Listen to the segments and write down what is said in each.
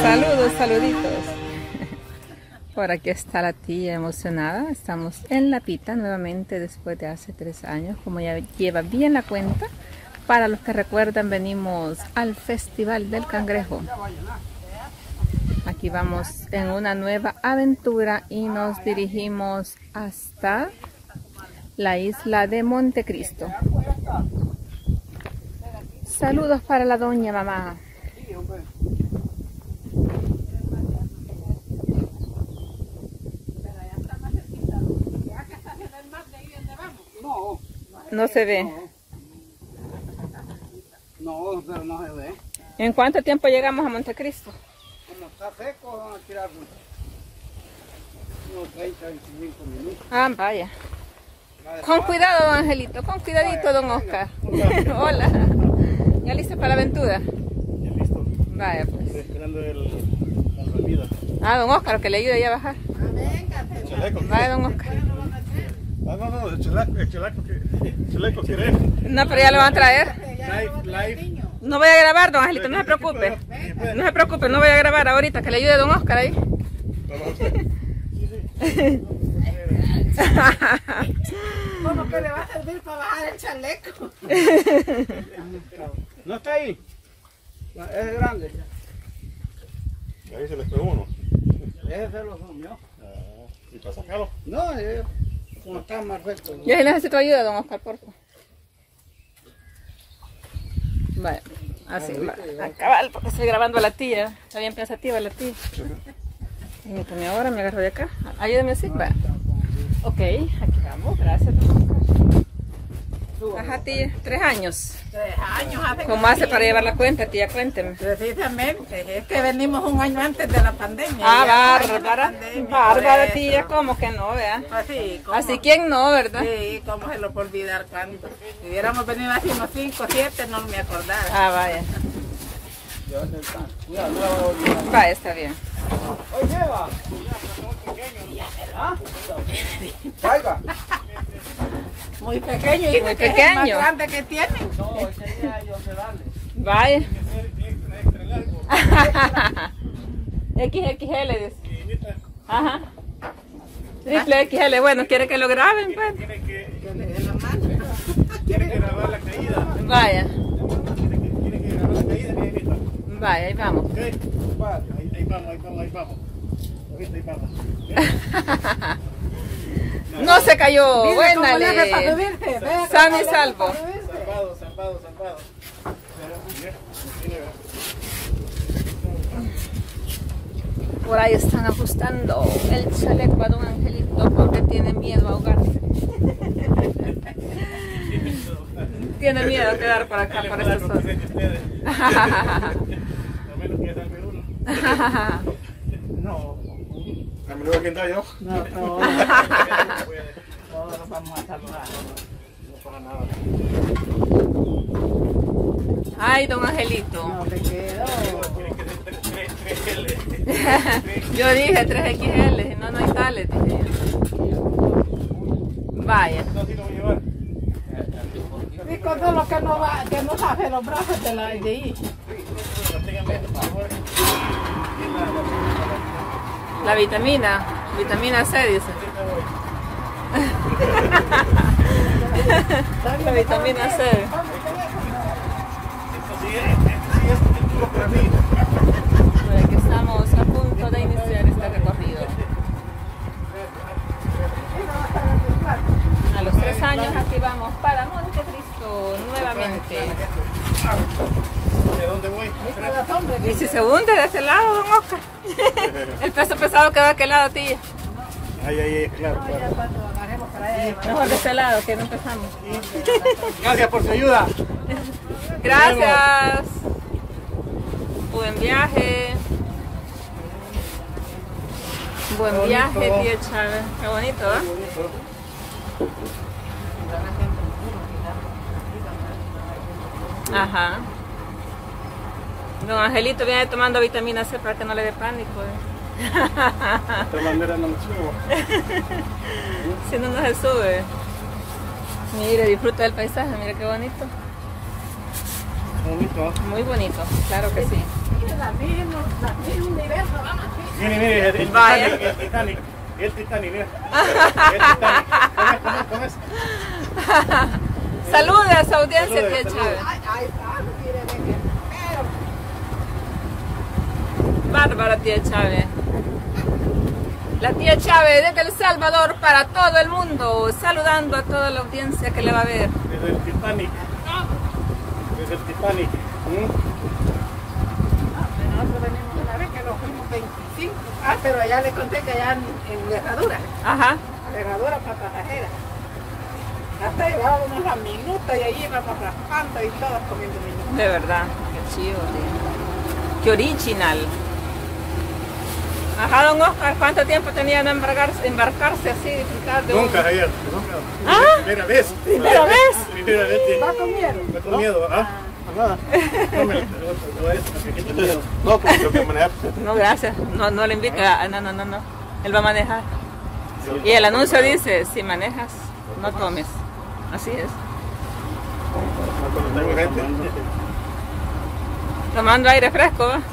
Saludos, saluditos. Por aquí está la tía emocionada. Estamos en La Pita nuevamente después de hace 3 años, como ya lleva bien la cuenta. Para los que recuerdan, venimos al Festival del Cangrejo. Aquí vamos en una nueva aventura y nos dirigimos hasta la isla de Montecristo. Saludos para la doña mamá. No se ve. No, pero no se ve. ¿En cuánto tiempo llegamos a Montecristo? Como está seco, van a tirar unos 30, 25 minutos. Ah, vaya. Con cuidado, don Angelito, con cuidadito, don Oscar. Hola. ¿Ya listo para la aventura? Ya listo. Vaya, pues. Estoy esperando la salida. Ah, don Oscar, que le ayude ya a bajar. Chaleco. Vaya, don Oscar. No, el chaleco quiere. No, pero ya lo van a traer. Live. No voy a grabar, don Angelito, no se preocupe. No se preocupe, no voy a grabar ahorita, que le ayude don Oscar ahí. ¿Cómo que le va a servir para bajar el chaleco? ¿No está ahí? No, ese es grande. Ahí se les pegó uno. Ese se lo sumió. ¿Y para sacarlo? No, como está más recto. Yo sí necesito ayuda, don Oscar, por favor. Vaya, así, a cabal, porque estoy grabando a la tía. Está bien pensativa la tía. Permítame ahora, me agarro de acá. Ayúdame así, va. Ok, aquí vamos, gracias. Ajá, tía, 3 años. 3 años hace. ¿Cómo hace para llevar la cuenta, tía? Cuénteme. Precisamente, es que venimos un año antes de la pandemia. Ah, Ya bárbara. la pandemia, Bárbara, por tía, eso. ¿cómo que no, vea? Así, ¿cómo? Así, ¿quién no, verdad? Sí, ¿cómo se lo puede olvidar cuando? Si hubiéramos venido hace unos 5, 7, no me acordaba. Ah, vaya. Cuidado, no la voy a olvidar. Vaya, está bien. Hoy lleva. ¿Ah? Caiga. Muy pequeño, Muy y que es el pequeño. más grande que tienen. No, ese día yo se darle. Vaya. XXL, dice. Ajá. Triple XL, bueno, ¿quiere que lo graben, pues? Tiene que Que le den la mano. grabar la caída. Vaya, Tiene que grabar la caída, niñita. vaya, ahí vamos. ¿Ok? Ahí vamos. Ahorita ahí vamos. No se cayó, Mire cómo le hace para buenale. subirse, vea Sano cómo y le hace salvo. para subirse. Salvado. Por ahí están ajustando el chaleco a don Angelito porque tiene miedo a ahogarse. Tiene miedo a quedar por acá, por esta zona. A menos que salve uno. No. A mí lo voy a quitar yo. No, todos vamos a saludar. No para nada. Ay, don Angelito. No te quedó. Tiene que ser 3L. Yo dije 3XL, no hay tales, dije yo. Vaya. No, así lo voy a llevar. Sí, con todo lo que no sabe los brazos de ahí. Manténgame, por favor. La vitamina C, dice. La vitamina C. Para mí. Bueno, que estamos a punto de iniciar este recorrido. A los 3 años aquí vamos para Montecristo nuevamente. ¿De dónde voy? Y si se hunde de ese lado, don Oscar. El peso pesado queda de aquel lado, tía. Ay, claro. Cuando agarremos para allá. Mejor de ese lado, que no empezamos. Gracias por su ayuda. Gracias. Buen viaje. Buen viaje, tía Chávez. Qué bonito, ¿eh? Ajá. Don Angelito viene tomando vitamina C para que no le dé pánico. De esta manera no me subo. Si no, no se sube. Mire, disfruta del paisaje, mire qué bonito. Bonito. Muy bonito, claro que sí. la misma universo, vamos aquí. Mire, el Vaya. Titanic, el Titanic, mira. El Titanic. ¿Cómo es? Salude a su audiencia, Salude, tía salude. Chávez. Ay, mire, ve que pero Bárbara, tía Chávez. La tía Chávez desde El Salvador para todo el mundo, saludando a toda la audiencia que le va a ver. Desde el Titanic. Desde el Titanic. nosotros venimos una vez que nos fuimos 25. Ah, pero allá le conté que allá en Herradura, Ajá. Herradura para pasajera. Hasta llevábamos la minuta y ahí íbamos raspando y todos comiendo minuta. De verdad, qué chido, tía. Qué original. Ajá, don Oscar, ¿cuánto tiempo tenía de embarcarse así, disfrutar de Nunca, un... Javier. ¿Ah? Primera vez. ¿Primera vez? Primera vez. Sí. ¿Va con miedo? Me con miedo, ¿ah? Nada. No me lo es, porque aquí tengo miedo. No, porque tengo que manejar. No, gracias. No le invito a... No. Él va a manejar. Y el anuncio dice, si manejas, no tomes. Así es. Cuando tengo gente. Tomando aire fresco, ¿va?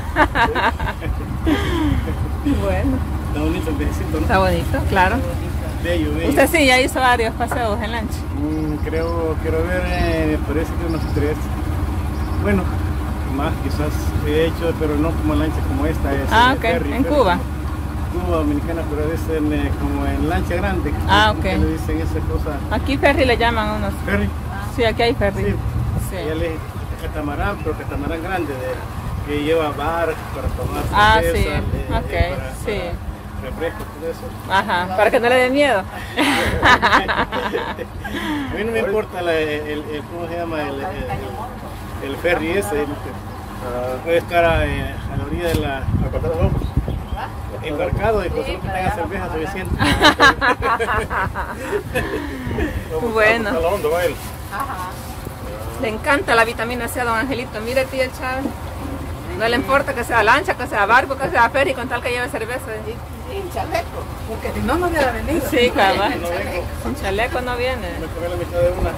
Bueno, Está bonito el viejecito, ¿no? está bonito, claro. Bello, bello. Usted sí, ya hizo varios paseos en lancha. Quiero ver, me parece que unos 3. Bueno, más quizás he hecho, pero no como lancha como esta. Es Ok, ferry, en ferry. Cuba. Cuba Dominicana, pero es como en lancha grande. Ok. Que le dicen esa cosa. Aquí ferry le llaman a unos. Ferry. Sí, aquí hay ferry. Sí. Sí. Ya le catamarán, pero catamarán grande, que lleva bar para tomar Ah, cerveza, sí. para Ok, sí. refrescos, todo eso. Ajá, para que no le dé miedo. A mí no me importa ¿cómo se llama? El ferry ese. Puede estar a la orilla de la embarcado y con solo que tenga cerveza suficiente. Bueno. Está la onda, va él. Le encanta la vitamina C a don Angelito. Mire, tía Chávez. No le importa que sea lancha, que sea barco, que sea ferry, con tal que lleve cerveza. Y chaleco, porque si no, no hubiera venido. Sí, cabal. No vengo. Sin chaleco no viene. Me comí la mitad de una.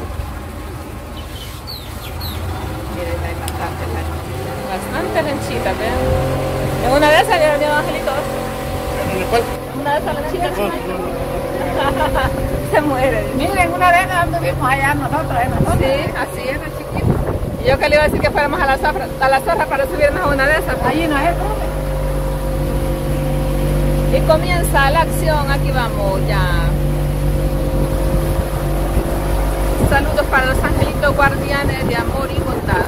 Mire, hay bastante Bastante lanchita, vean. En una de esas había venido don Angelito. ¿En cuál? En una de esas lanchitas. No. Se muere. Miren, una vez anduvimos allá nosotros, Sí, así es, de chiquito. Y yo que le iba a decir que fuéramos a la zorra para subirnos a una de esas. allí no es todo. Y comienza la acción, aquí vamos ya. Saludos para los angelitos guardianes de amor y bondad.